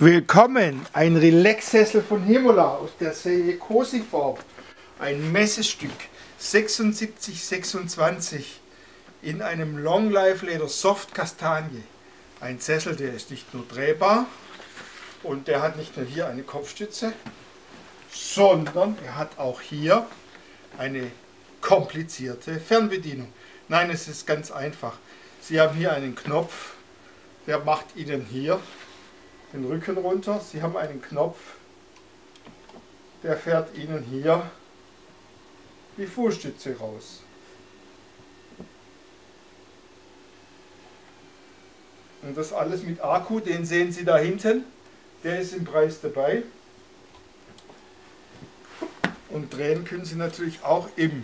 Willkommen, ein Relax-Sessel von Himola aus der Serie Cosiform. Ein Messestück 7626 in einem Long Life Leder Soft Kastanie. Ein Sessel, der ist nicht nur drehbar und der hat nicht nur hier eine Kopfstütze, sondern er hat auch hier eine komplizierte Fernbedienung. Nein, es ist ganz einfach. Sie haben hier einen Knopf, der macht Ihnen hier den Rücken runter. Sie haben einen Knopf, der fährt Ihnen hier die Fußstütze raus. Und das alles mit Akku, den sehen Sie da hinten, der ist im Preis dabei. Und drehen können Sie natürlich auch im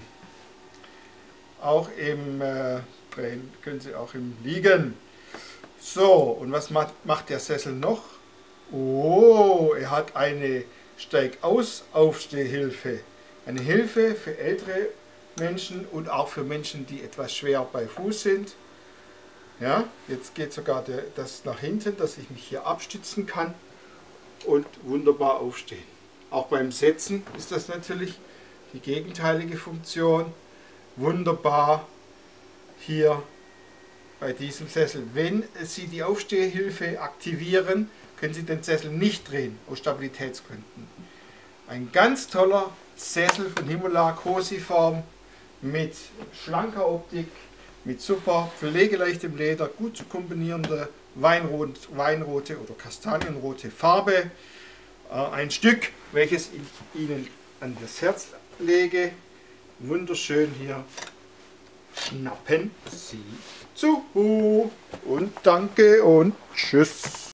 Drehen können Sie auch im Liegen. So, und was macht der Sessel noch? Oh, er hat eine Steigaus-Aufstehhilfe. Eine Hilfe für ältere Menschen und auch für Menschen, die etwas schwer bei Fuß sind. Ja, jetzt geht sogar das nach hinten, dass ich mich hier abstützen kann und wunderbar aufstehen. Auch beim Setzen ist das natürlich die gegenteilige Funktion. Wunderbar hier bei diesem Sessel. Wenn Sie die Aufstehhilfe aktivieren, können Sie den Sessel nicht drehen, aus Stabilitätsgründen. Ein ganz toller Sessel von Himola Cosiform mit schlanker Optik, mit super pflegeleichtem Leder, gut zu kombinierende weinrote oder kastanienrote Farbe. Ein Stück, welches ich Ihnen an das Herz lege. Wunderschön hier. Schnappen Sie zu und danke und tschüss.